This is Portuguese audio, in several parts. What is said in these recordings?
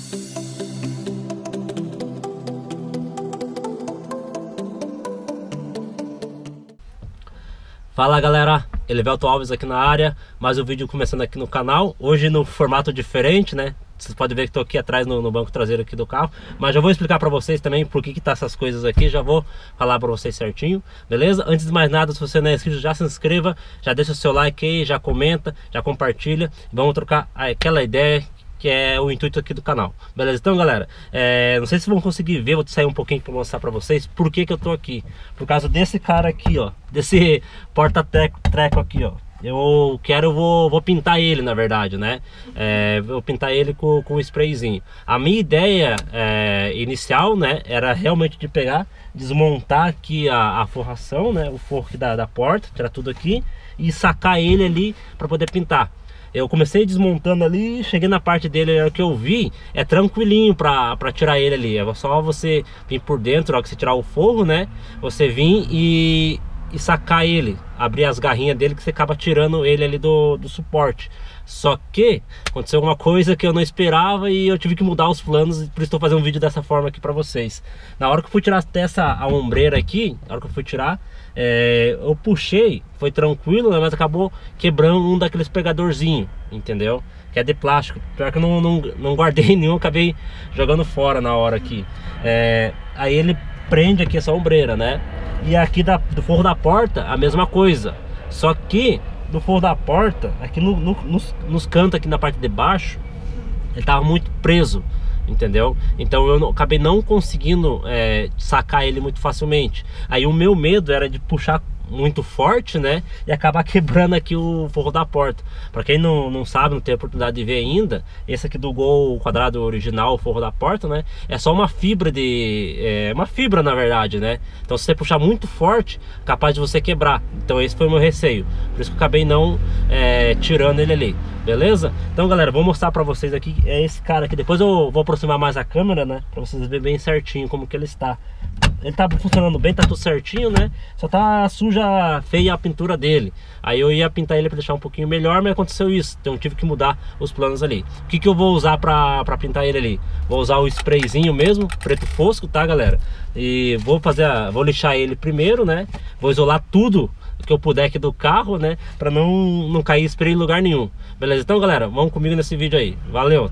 Fala galera, Elivelto Alves aqui na área, mais um vídeo começando aqui no canal. Hoje no formato diferente, né? Vocês podem ver que estou aqui atrás no banco traseiro aqui do carro. Mas já vou explicar para vocês também por que tá essas coisas aqui. Já vou falar para vocês certinho, beleza? Antes de mais nada, se você não é inscrito, já se inscreva, já deixa o seu like aí, já comenta, já compartilha. Vamos trocar aquela ideia que é o intuito aqui do canal, beleza? Então galera, não sei se vão conseguir ver, vou sair um pouquinho para mostrar para vocês por que eu tô aqui. Por causa desse cara aqui, ó, desse porta-treco aqui, ó. Vou pintar ele, na verdade, né? Vou pintar ele com um sprayzinho. A minha ideia inicial, né, era realmente de pegar, desmontar aqui a forração, né, o forro aqui da porta, tirar tudo aqui e sacar ele ali para poder pintar. Eu comecei desmontando ali, cheguei na parte dele, o que eu vi é tranquilinho pra tirar ele ali. É só você vir por dentro, ó, que você tirar o forro, né? Você vir e sacar ele, abrir as garrinhas dele, que você acaba tirando ele ali do suporte. Só que aconteceu uma coisa que eu não esperava e eu tive que mudar os planos, por isso estou fazendo um vídeo dessa forma aqui pra vocês. Na hora que eu fui tirar até a ombreira aqui, na hora que eu fui tirar, eu puxei, foi tranquilo, né, mas acabou quebrando um daqueles pegadorzinhos, entendeu? Que é de plástico. Pior que eu não guardei nenhum, acabei jogando fora na hora aqui. Aí ele prende aqui essa ombreira, né? E aqui do forro da porta a mesma coisa. Só que do forro da porta, aqui nos cantos aqui na parte de baixo, ele tava muito preso, entendeu? Então eu acabei não conseguindo sacar ele muito facilmente. Aí o meu medo era de puxar muito forte, né, e acabar quebrando aqui o forro da porta. Para quem não sabe, não tem a oportunidade de ver ainda, esse aqui do Gol quadrado original, o forro da porta, né, é só uma fibra uma fibra na verdade, né? Então se você puxar muito forte, capaz de você quebrar. Então esse foi o meu receio, por isso que eu acabei não tirando ele ali, beleza? Então galera, vou mostrar para vocês aqui, esse cara aqui. Depois eu vou aproximar mais a câmera, né, para vocês verem bem certinho como que ele está. Ele tá funcionando bem, tá tudo certinho, né? Só tá suja, feia a pintura dele. Aí eu ia pintar ele pra deixar um pouquinho melhor, mas aconteceu isso. Então eu tive que mudar os planos ali. O que eu vou usar pra pintar ele ali? Vou usar o sprayzinho mesmo, preto fosco, tá galera? E vou lixar ele primeiro, né? Vou isolar tudo que eu puder aqui do carro, né? Pra não cair spray em lugar nenhum. Beleza? Então galera, vamos comigo nesse vídeo aí. Valeu!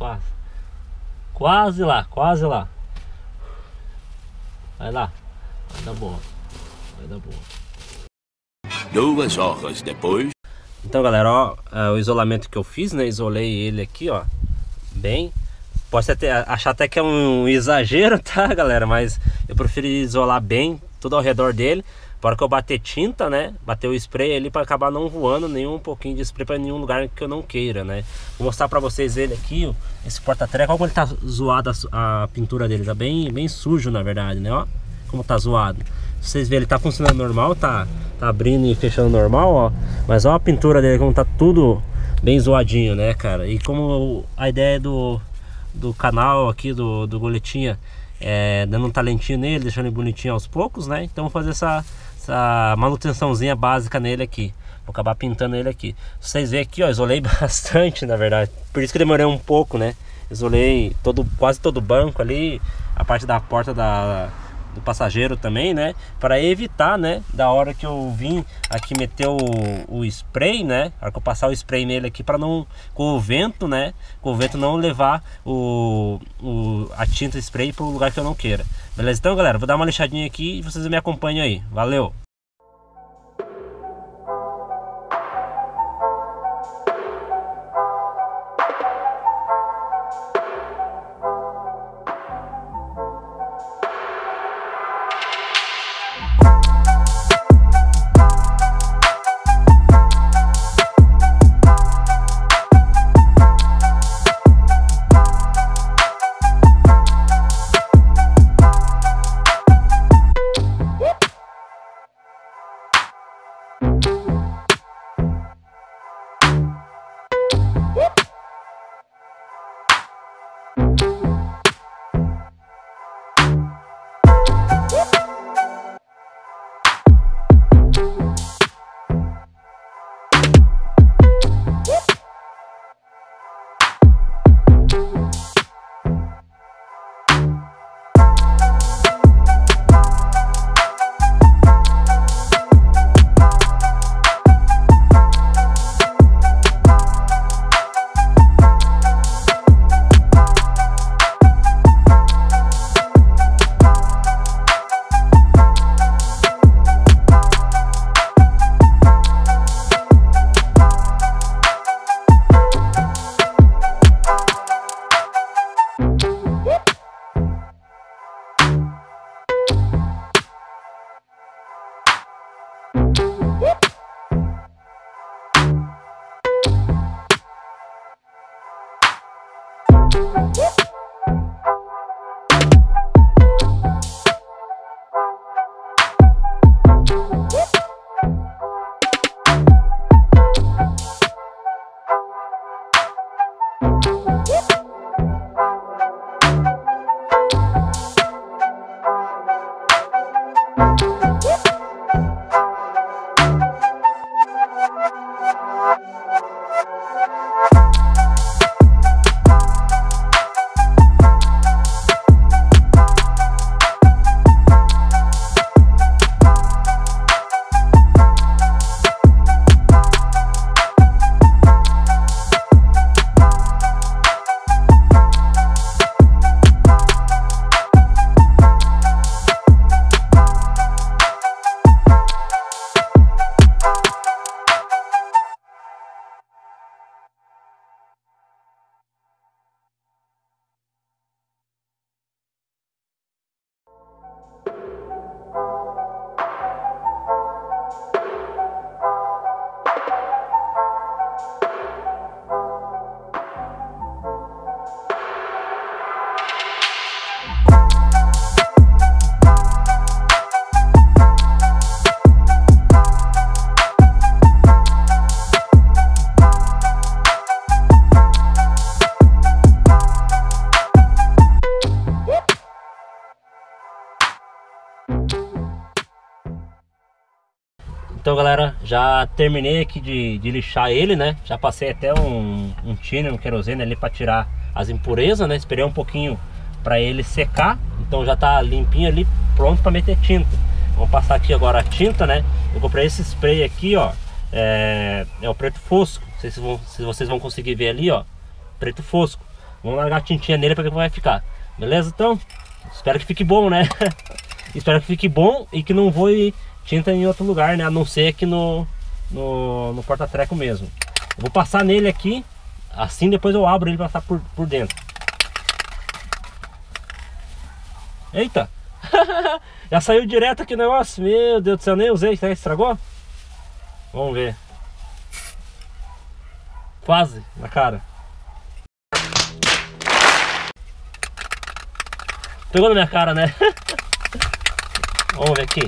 Quase lá, quase lá. Vai lá. Vai dar boa. Vai dar boa. 2 horas depois. Então, galera, ó, o isolamento que eu fiz, né? Isolei ele aqui, ó, bem. Pode achar até que é um exagero, tá, galera? Mas eu prefiro isolar bem tudo ao redor dele. Para hora que eu bater tinta, né? Bater o spray ali para acabar não voando nenhum pouquinho de spray para nenhum lugar que eu não queira, né? Vou mostrar para vocês ele aqui, ó, esse porta-treco. Olha como ele tá zoado a pintura dele. Tá bem sujo, na verdade, né? Ó, como tá zoado. Vocês verem, ele tá funcionando normal, tá abrindo e fechando normal, ó. Mas ó a pintura dele, como tá tudo bem zoadinho, né, cara? E como a ideia do canal aqui, do Goletinha, dando um talentinho nele, deixando ele bonitinho aos poucos, né? Então vou fazer essa manutençãozinha básica nele aqui. Vou acabar pintando ele aqui. Vocês verem aqui, ó, isolei bastante, na verdade. Por isso que demorei um pouco, né? Isolei quase todo o banco ali, a parte da porta do passageiro também, né? Para evitar, né? Da hora que eu vim aqui meter o spray, né? Na hora que eu passar o spray nele aqui, para não, com o vento, né? Com o vento não levar a tinta spray para o lugar que eu não queira. Beleza? Então, galera, vou dar uma lixadinha aqui e vocês me acompanham aí. Valeu! Então, galera, já terminei aqui de lixar ele, né? Já passei até um thinner, um querosene ali para tirar as impurezas, né? Esperei um pouquinho para ele secar. Então já tá limpinho ali, pronto para meter tinta. Vamos passar aqui agora a tinta, né? Eu comprei esse spray aqui, ó. É o preto fosco. Não sei se vocês vão conseguir ver ali, ó. Preto fosco. Vamos largar a tintinha nele para ver como vai ficar. Beleza? Então, espero que fique bom, né? Espero que fique bom e que não voe tinta em outro lugar, né? A não ser aqui no porta-treco mesmo. Eu vou passar nele aqui, assim depois eu abro ele para passar por dentro. Eita! Já saiu direto aqui o negócio. Meu Deus do céu, nem usei. Será que estragou? Vamos ver. Quase na cara. Pegou na minha cara, né? Vamos ver aqui.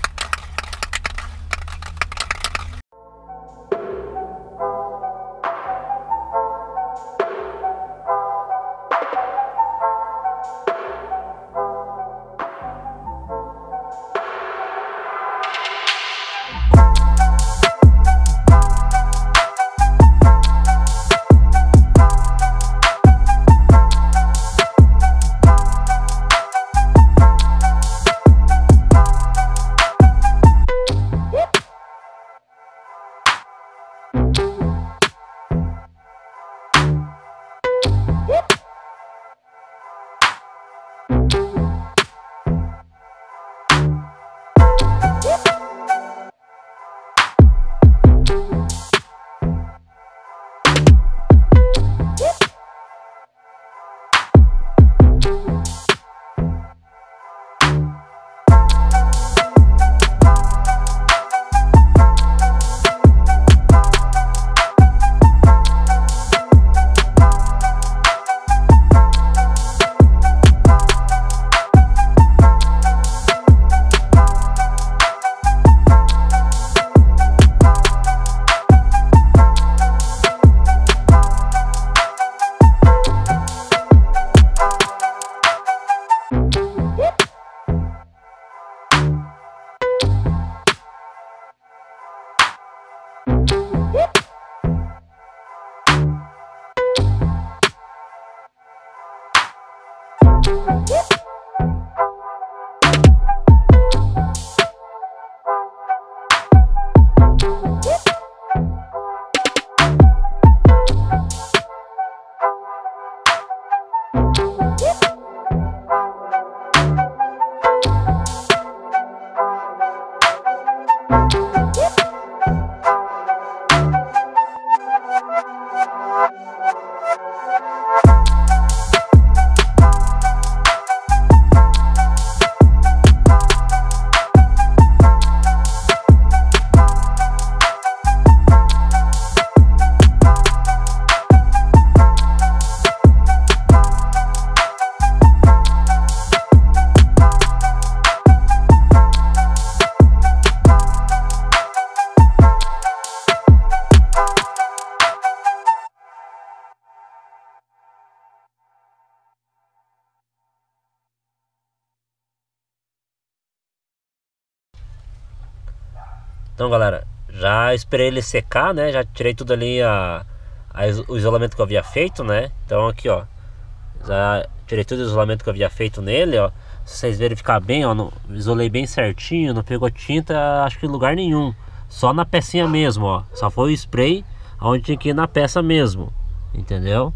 Então, galera, já esperei ele secar, né? Já tirei tudo ali o isolamento que eu havia feito, né? Então aqui, ó, já tirei todo o isolamento que eu havia feito nele, ó. Se vocês verificar bem, ó, isolei bem certinho, não pegou tinta, acho que em lugar nenhum. Só na pecinha mesmo, ó. Só foi o spray onde tinha que ir na peça mesmo, entendeu?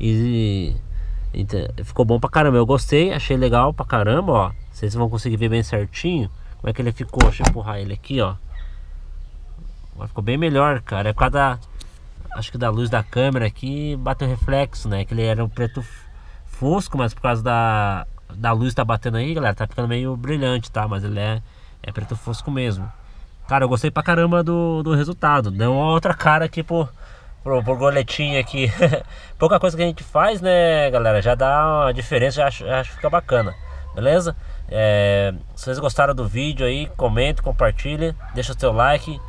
Ficou bom pra caramba, eu gostei, achei legal pra caramba, ó. Vocês vão conseguir ver bem certinho como é que ele ficou. Deixa eu empurrar ele aqui, ó. Ficou bem melhor, cara. É por causa acho que da luz da câmera aqui, bateu reflexo, né? Que ele era um preto fosco, mas por causa da luz que tá batendo aí, galera, tá ficando meio brilhante, tá? Mas ele é preto fosco mesmo. Cara, eu gostei pra caramba do resultado. Deu uma outra cara aqui pro goletinho aqui. Pouca coisa que a gente faz, né, galera? Já dá uma diferença, já acho que fica bacana. Beleza? Se vocês gostaram do vídeo aí, comente, compartilhe, deixa o seu like.